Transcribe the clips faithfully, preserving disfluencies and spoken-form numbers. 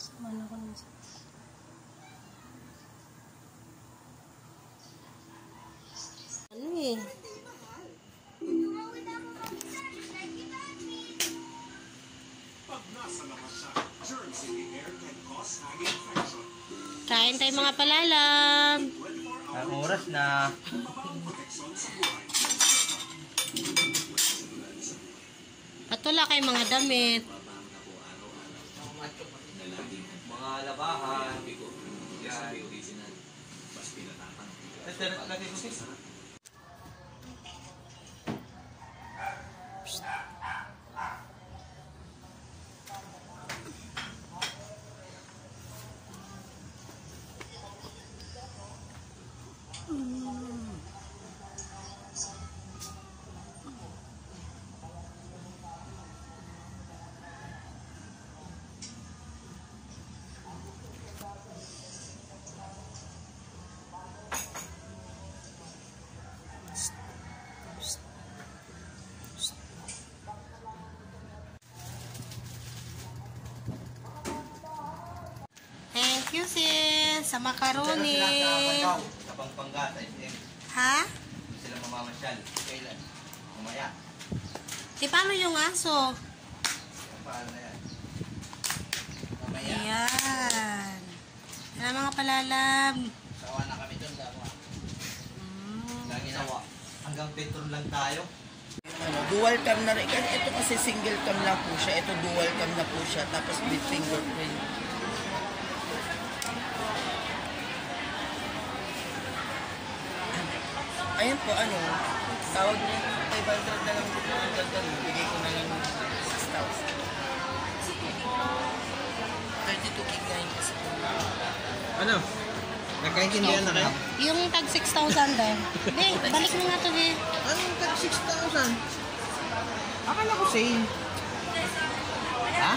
Ano ko naman sa... Ano eh? Kain tayo mga palalam. Ang oras na. At wala kayong mga damit. Mga labahan. Yan. Ito lagi ko sis. Thank you, sis. Sa macaroni. Sa Pampanga, sa S M. Ha? Sila mamamasyal. Kailan? Mamaya. Di paano yung aso? Paano na yan? Mamaya. Ayan. Ayan mga palalam. Sawa na kami doon. Dawa. Mm. Lagi nawa. Hanggang petron lang tayo. Ano, dual cam na rin. Ito kasi single cam lang po siya. Ito dual cam na po siya. Tapos with fingerprint. Ayun po, ano, tawag niya, five hundred na lang dito ang ganda. Bigay ko na lang six thousand. thirty-two gig na yun kasi. Ano? Nagkaintindihan na kayo? Yung tag six thousand daw. Be, balik mo nga to, be. Anong tag six thousand? Akala ko same. Ha?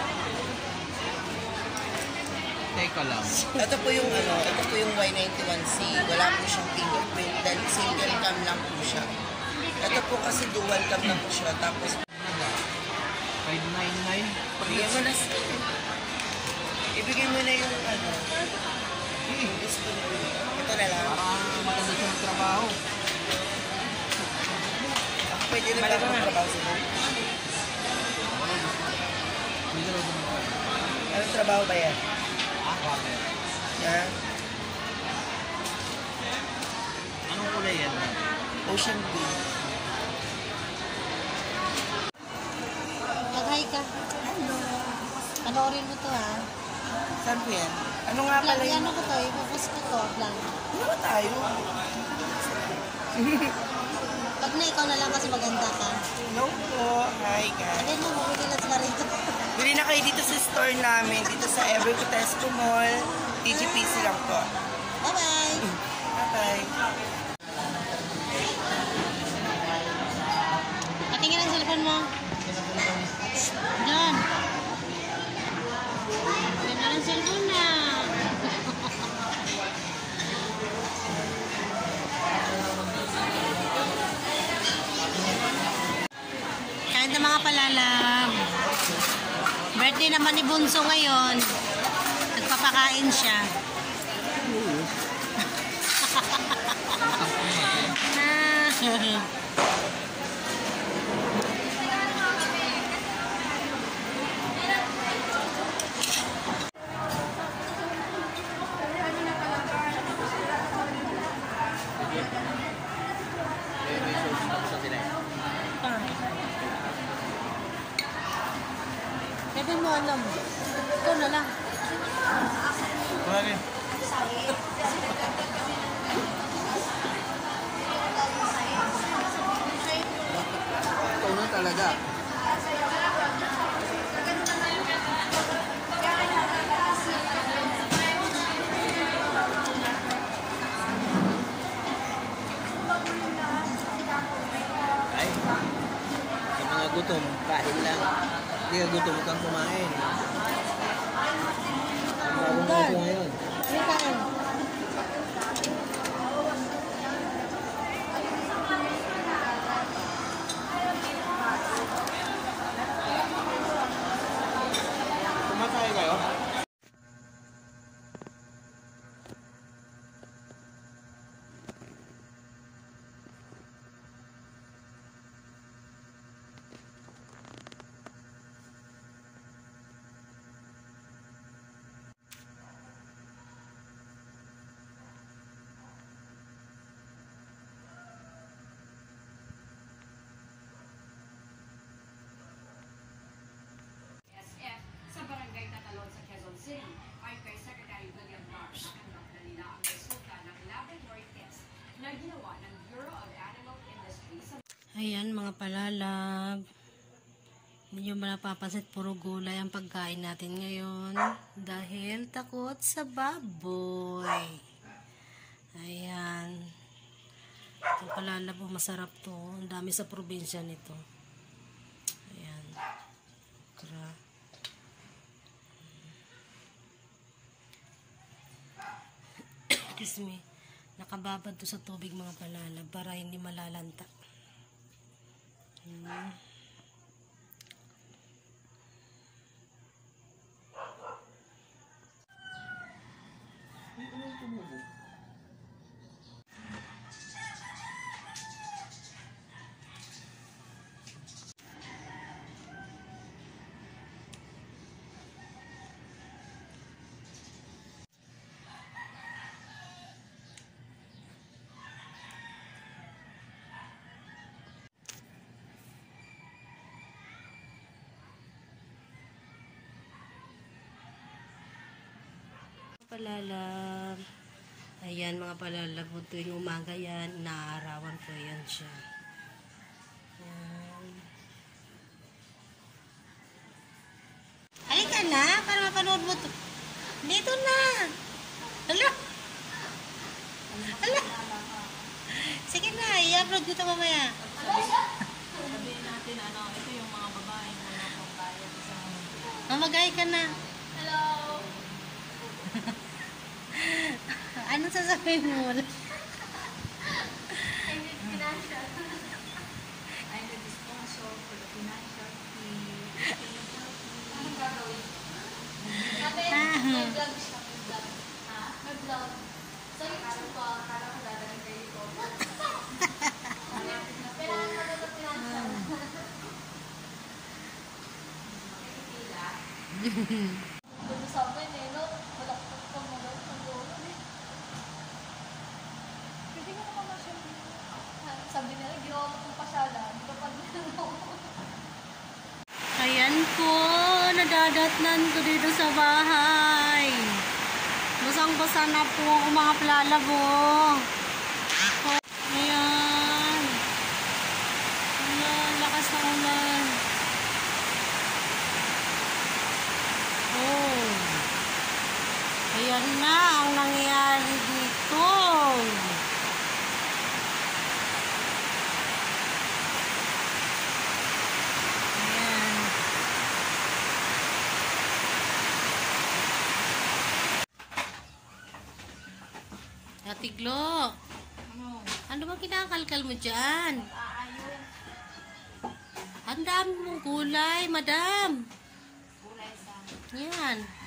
Teka lang. Ito po yung ano, ito po yung Y ninety-one C. Wala po siyang fingerprint. Then single cam lang po siya. Ito po kasi dual cam na po siya. Tapos, five ninety-nine? ibigay mo na ibigay mo na yung ano, yung gusto mo. Ito na lang. Parang maganda siya magtrabaho. Ako pwede rin ba magtrabaho sa mo? Anong trabaho ba yan? Ah, water. Yan. Anong kulay yan? Ocean blue. Mag-hi ka. Panoorin mo to, ha? Saan po yan? Ano nga pala Plan, yung... ano ko to? Ipopost ko to, plan. Ano ba tayo? Pag na ikaw na lang kasi maganda ka. No po. Hi guys. Alin mo, bumili na sila rito. Bili na kayo dito sa store namin. Dito sa Every Cotesco Mall. T G P C lang po. Bye-bye! Bye-bye. Patingin ang cellphone mo. Diyan. Diyan na ang cellphone na. Kain na mga palalam. Birthday naman ni Bunso ngayon. Nagpapakain siya. Pwede mo alam. Ito na lang. Wala rin. Ito na talaga. Ay, yung mga gutom, kain lang. Hindi ka gutom, huwag kang kumain. Ang bagong gusto ngayon. Ano kain? Kumatay kayo? Ayan mga palalab. Hindi nyo ba napapansin, puro gulay ang pagkain natin ngayon. Dahil takot sa baboy. Ayan. Itong palalab, oh, masarap to. Ang dami sa probinsya nito. Ayan. Tara. Excuse me. Nakababad to sa tubig mga palalab para hindi malalanta. Hmm. Palalab. Ayan mga palalab, tuwing umaga yan, inaarawan ko yan siya. Ayan. Halika na, para mapanood mo to. Dito na. Hala. Hala. Sige na, i-upload ko ito mamaya. Sabihin natin, ano, ito yung mga babae na nakapagbayad sa... Mamagay ka na. Hello! Ano sasabihin mo? I need financial. I need the sponsor for the financial fee. Anong gagawin? Ate, may vlog siya. May vlog. Ha? May vlog. Sa YouTube ko, akala ko dadaling kayo ko. Pero ano na ito financial? Pila. Doon sa amin eh, no? Malakot ka mo daw sa doon eh. Pwede mo naman masyal. Sabi nila, ginawa mo kong pasyala. Hindi ka pa din Ayan po, nadadatnan ko dito sa bahay. Basang-basa na po ako mga palalabo. Ayan. Ayan, lakas ng ulan. Oh. Ayan na ang nangyayari dito. Ayan. Ate Glo, Ano? ano ba kinakalkal mo dyan? Aayon. Ang dami mong gulay, madam. Gulay sa... Yan.